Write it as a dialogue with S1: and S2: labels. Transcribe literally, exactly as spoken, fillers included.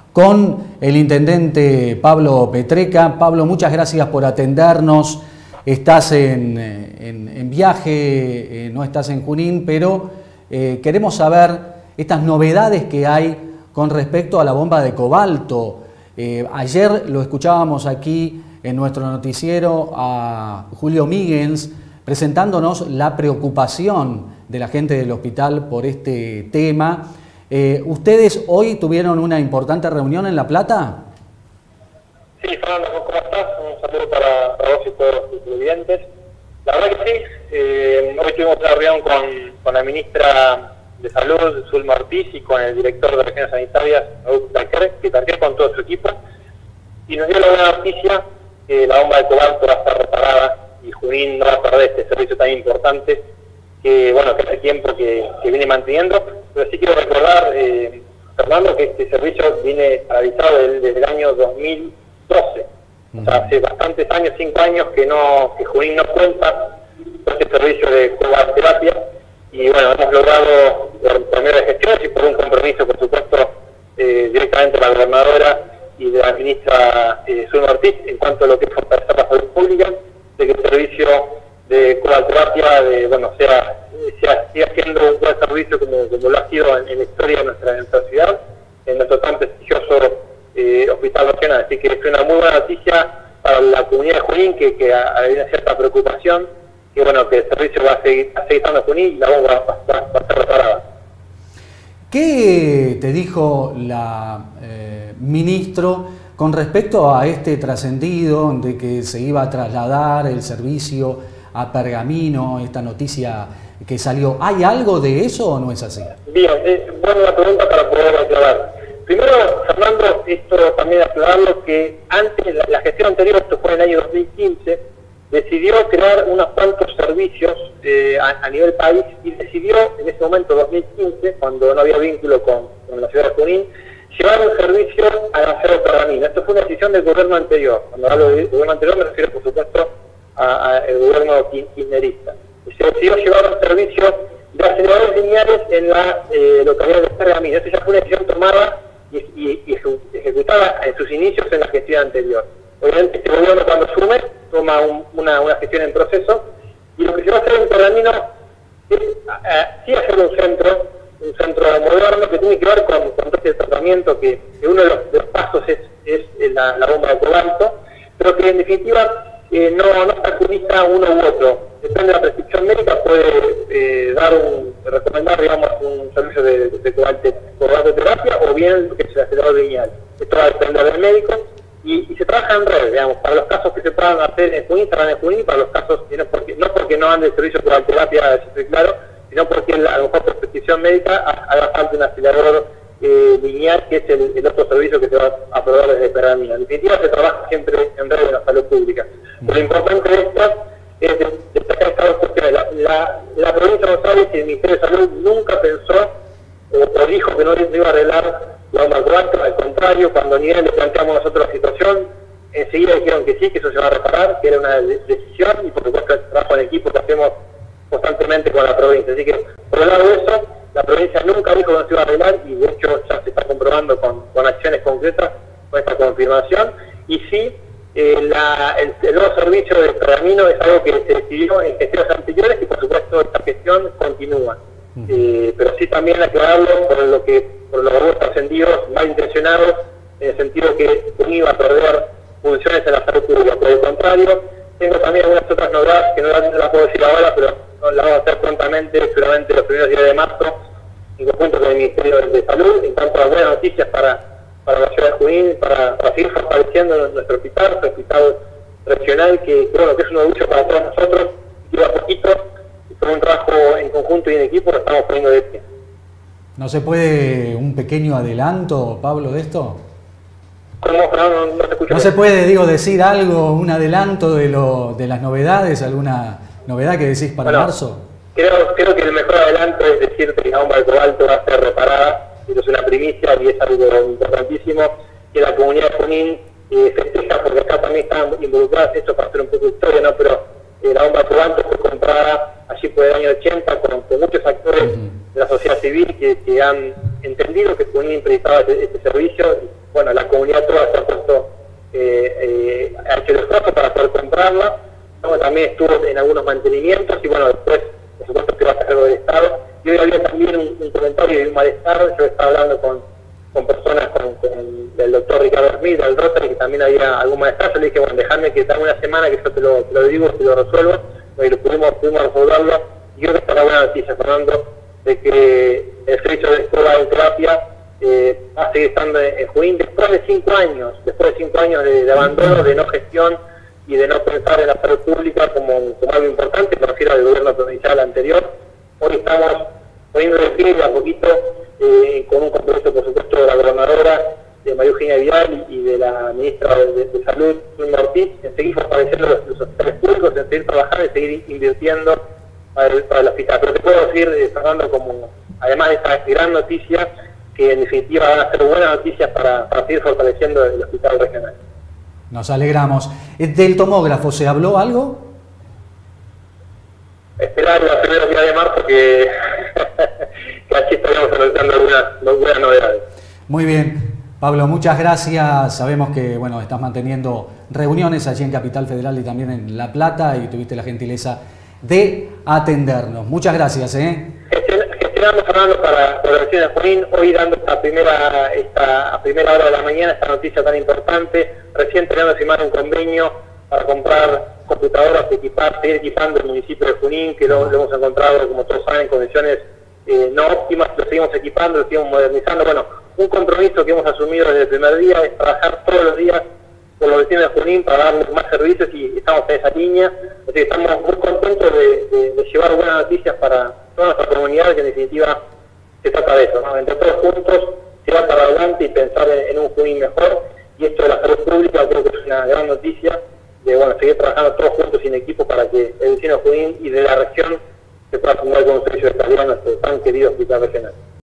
S1: con el intendente Pablo Petreca. Pablo, muchas gracias por atendernos. Estás en, en, en viaje, eh, no estás en Junín, pero eh, queremos saber estas novedades que hay con respecto a la bomba de cobalto. Eh, ayer lo escuchábamos aquí en nuestro noticiero a Julio Míguez presentándonos la preocupación de la gente del hospital por este tema. Eh, ¿Ustedes hoy tuvieron una importante reunión en La Plata?
S2: Sí, Fernando, ¿cómo estás? Un saludo para, para vos y todos tus televidentes. La verdad que sí, eh, hoy tuvimos una reunión con, con la ministra de Salud, Zulma Ortiz, y con el director de Regiones Sanitarias, Pitarqué, con todo su equipo, y nos dio la buena noticia que la bomba de cobalto va a estar reparada y Junín no va a perder este servicio tan importante que, bueno, que hace tiempo que, que viene manteniendo. Pero sí quiero recordar, eh, Fernando, que este servicio viene paralizado desde, desde el año dos mil doce. O sea, hace bastantes años, cinco años, que no que Junín no cuenta con este servicio de cobalterapia. Y bueno, hemos logrado, por medio de gestiones y por un compromiso, por supuesto, eh, directamente de la gobernadora y de la ministra eh, Zulma Ortiz, en cuanto a lo que es fortalecer la salud pública, de que el servicio de cobalterapia, de, bueno, sea, sea, siga siendo un buen servicio como, como lo ha sido en, en la historia de nuestra, de nuestra ciudad, en nuestro tan prestigioso eh, hospital regional. Así que es una muy buena noticia para la comunidad de Junín, que, que hay una cierta preocupación, que bueno, que el servicio va a seguir, va a seguir estando en Junín y la bomba va, va, va a estar reparada.
S1: ¿Qué te dijo la eh, ministro con respecto a este trascendido de que se iba a trasladar el servicio a Pergamino, esta noticia que salió? ¿Hay algo de eso o no es así? Bien,
S2: eh, buena pregunta para poder aclarar. Primero, Fernando, esto también aclararlo, que antes, la, la gestión anterior, esto fue en el año dos mil quince, decidió crear unos cuantos servicios eh, a, a nivel país, y decidió en ese momento, dos mil quince, cuando no había vínculo con, con la ciudad de Junín, llevar un servicio a la ciudad de Pergamino. Esto fue una decisión del gobierno anterior. Cuando hablo del gobierno anterior me refiero, por supuesto, al gobierno kirchnerista. Se decidió llevar un servicio de aceleradores lineales en la eh, localidad de Pergamino. Esto ya fue una decisión tomada y, y, y ejecutada en sus inicios en la gestión anterior. Obviamente este gobierno, cuando asume, toma un, una, una gestión en proceso, y lo que se va a hacer en Pergamino es uh, sí hacer un centro, un centro moderno que tiene que ver con, con este tratamiento, que, que uno de los, de los pasos es, es la, la bomba de cobalto, pero que en definitiva eh, no, no obstaculiza uno u otro. Depende de la prescripción médica, puede eh, dar un, recomendar, digamos, un servicio de, de cobaltoterapia o bien lo que es el acelerador lineal. Esto va a depender del médico. Y, y se trabaja en red, digamos, para los casos que se puedan hacer en Junín, se van en Junín, para los casos, no porque no, porque no ande el servicio de cobalterapia, eso estoy claro, sino porque a lo mejor por prescripción médica haga falta un acelerador eh, lineal, que es el, el otro servicio que se va a aprobar desde Pergamino. En definitiva, se trabaja siempre en red de la salud pública. Lo importante de esto es destacar estas dos cuestiones. La, la, la provincia de Buenos Aires y el Ministerio de Salud nunca pensó o, o dijo que no iba a arreglar la bomba de cobalto. Al contrario, cuando ni bien le planteamos nosotros la situación, enseguida dijeron que sí, que eso se va a reparar, que era una decisión, y por supuesto el trabajo en equipo que hacemos constantemente con la provincia. Así que, por el lado de eso, la provincia nunca dijo que no se iba a arreglar, y de hecho ya se está comprobando con, con acciones concretas, con esta confirmación. Y sí, eh, la, el, el nuevo servicio de Pergamino es algo que se decidió en gestiones anteriores, y por supuesto esta gestión continúa. Uh-huh. eh, pero sí también aclararlo por lo que por los robos trascendidos, malintencionados, en el sentido que uno iba a perder funciones en la salud pública. Por el contrario, tengo también algunas otras novedades que no las, no las puedo decir ahora, pero no las vamos a hacer prontamente, seguramente los primeros días de marzo, en conjunto con el Ministerio de Salud, en cuanto a buenas noticias para, para la ciudad de Junín, para, para seguir fortaleciendo nuestro hospital, nuestro hospital regional, que, que, bueno, que es un orgullo para todos nosotros, y que a poquito, y con un trabajo en conjunto y en equipo, lo estamos poniendo de pie.
S1: ¿No se puede un pequeño adelanto, Pablo, de esto?
S2: ¿Cómo? No, no, no te escucho.
S1: ¿No se puede, digo, decir algo, un adelanto de, lo, de las novedades, alguna novedad que decís para
S2: bueno,
S1: marzo?
S2: Creo, creo que el mejor adelanto es decirte que la bomba de cobalto va a ser reparada. Esto es una primicia y es algo importantísimo, que la comunidad de Junín eh, festeja, porque acá también están involucradas, esto para hacer un poco de historia, ¿no? Pero eh, la bomba de cobalto fue comprada allí por el año ochenta con, con muchos actores uh-huh. de la sociedad civil que, que han entendido que Junín necesitaba este, este servicio. Y, bueno, la comunidad toda se ha puesto, eh, eh, ha hecho el esfuerzo para poder comprarla, ¿no? También estuvo en algunos mantenimientos y bueno, después, por supuesto, que va a ser algo del Estado. Y hoy había también un, un comentario y un malestar. Yo estaba hablando con, con personas, con, con el doctor Ricardo Smith, del Rotary, que también había algún malestar. Yo le dije, bueno, dejadme que dame una semana que yo te lo, te lo digo, te lo resuelvo, y lo pudimos, pudimos resolverlo. Y creo que está la buena noticia, Fernando, de que el servicio de escuela de terapia eh, va a seguir estando en Junín después de cinco años, después de cinco años de, de abandono, de no gestión y de no pensar en la salud pública como, como algo importante, me refiero al gobierno provincial anterior. Hoy estamos poniendo de pie a poquito, eh, con un compromiso, por supuesto, de la gobernadora, de María Eugenia Vidal y, y de la ministra de, de, de Salud, Zulma Ortiz, en seguir fortaleciendo los, los hospitales públicos, en seguir trabajando y seguir invirtiendo para el, para el hospital. Pero te puedo decir, eh, Fernando, como además de esta gran noticia, que en definitiva van a ser buenas noticias para, para seguir fortaleciendo el hospital regional.
S1: Nos alegramos. ¿Del tomógrafo se habló algo?
S2: Esperar los primeros días de marzo que, que aquí estaríamos anunciando algunas, algunas novedades.
S1: Muy bien. Pablo, muchas gracias. Sabemos que bueno, estás manteniendo reuniones allí en Capital Federal y también en La Plata y tuviste la gentileza de atendernos. Muchas gracias. ¿eh?
S2: Gestionamos, Fernando, para la versión de Junín, hoy dando esta primera, esta, a primera hora de la mañana esta noticia tan importante, recién terminando de firmar un convenio para comprar computadoras, equipar, seguir equipando el municipio de Junín, que lo, lo hemos encontrado, como todos saben, en condiciones eh, no óptimas, lo seguimos equipando, lo seguimos modernizando. Bueno, un compromiso que hemos asumido desde el primer día es trabajar todos los días por los vecinos de Junín para darles más servicios y estamos en esa línea. Así que estamos muy contentos de, de, de llevar buenas noticias para toda nuestra comunidad, que en definitiva se trata de eso, ¿no? Entre todos juntos, tirar para adelante y pensar en, en un Junín mejor. Y esto de la salud pública creo que es una gran noticia, de bueno, seguir trabajando todos juntos y en equipo para que el vecino de Junín y de la región se pueda sumar con un servicio de calidad a nuestro tan querido hospital regional.